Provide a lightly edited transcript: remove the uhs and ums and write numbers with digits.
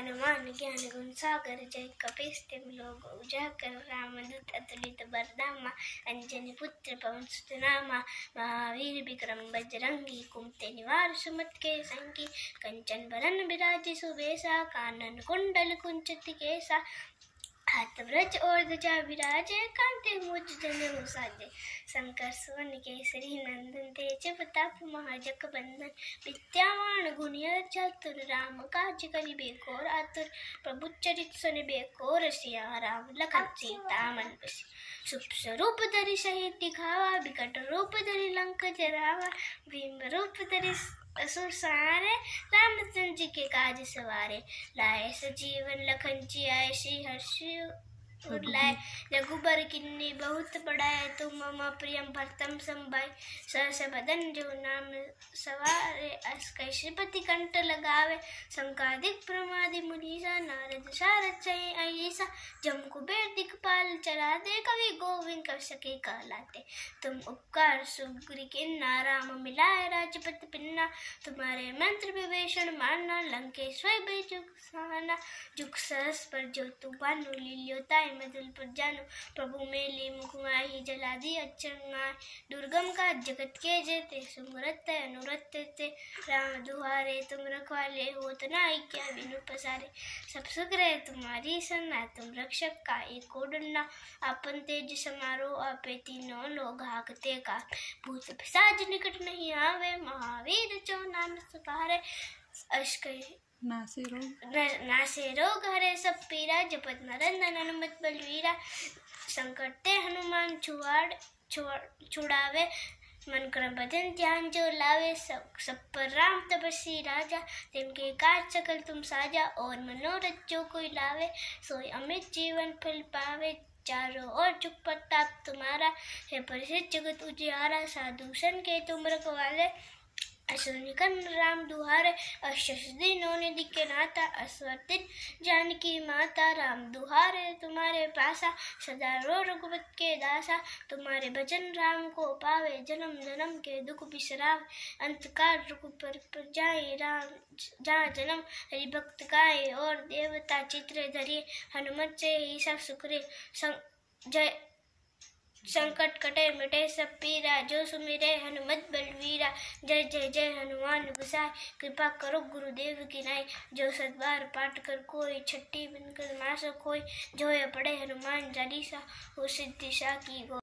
हनुमान ज्ञान गुण सागर जय कपीस तिम लोग उजागर रामदूत अतुलित बरदामा अंजनी पुत्र पवन सुत नामा महावीर विक्रम बजरंगी कुमते निवार सुमत के संगी कंचन बरन बिराजे सुबेसा कानन कुंडल कुंचित केसा हाथ ब्रज और ध्वजा विराजे कांते मुझ जनेऊ साजे शंकर सुवन केसरी नंदन तेज प्रताप महाजग बंदन विद्यावान गुणियर चतुर राम काज करिबे को आतुर प्रभु चरित सुनिबे को रसिया राम लखन सीता मन बसी शुभ स्वरूप धरि सहित दिखावा विकट रूप धरि लंक जरावा भीम रूप धरि असुर सहारे रामचंद्र जी के काज सवारे लाए सजीवन लखन जी आए श्री हर्ष उर्लाए रघुबर किन्नी बहुत बढ़ाए तुम मम प्रियम भरतम संभाई सहस बदन जो नाम सवारे अस कैश्यपति कंठ लगावे संकादिक प्रमादि मुनीसा नारद सारद सही ऐसा जम कुबेर दिखपाल चला दे कवि गोविंद कर सके कहलाते तुम उपकार सुग्री किन्ना राम मिलाए राजपत पिन्ना तुम्हारे मंत्र विभीषण मारना लंकेश्वर बेजुग सहाना जुग सहस पर जो तू बानु लील्योताय मधुल पर जानो प्रभु मेली मुखमाही जला दी अचंगाय दुर्गम का जगत के जेते सुमरत अनुरत ते राम दुहारे तुम रखवाले हो तो नाई क्या बिनु पसारे सब सुख रहे तुम्हारी सन्ना तुम रक्षक का एक ओडना अपन तेज समारो आपे तीनों लोग हाकते का भूत पिशाच निकट नहीं आवे महावीर जो नाम सहारे अश्क नासे रोग हरे सब पीरा जपत नरेंद्र हनुमत बलवीरा संकट ते हनुमान छुड़ावे मन क्रम भजन ध्यान जो लावे सब पर राम तपस्वी राजा जिनके काज सकल तुम साजा और मनोरथ जो कोई लावे सोई अमित जीवन फल पावे चारों ओर चुप प्रताप तुम्हारा है परिचित जगत उजियारा साधु सन के तुम रखवाले असुनिकन राम दुहारे अशस्दी नोने दिखे नाता अस्वर्तित जानकी माता राम दुहारे तुम्हारे पासा सदा रो रघुपत के दासा तुम्हारे भजन राम को पावे जन्म जन्म के दुख बिसरावे अंतकाल रघुपर पर जाए राम जहाँ जन्म हरि भक्त गाए और देवता चित्र धरिए हनुमत से ही सब सुखरे जय संकट कटे मिटे सब पीरा जो सुमिरे हनुमत बलवीरा जय जय जय हनुमान गोसाई कृपा करो गुरुदेव की नाई जो सतबार पाठ कर कोई छट्टी बनकर मासो कोई जो पढ़े हनुमान चालीसा हो सिद्धि सा की गो।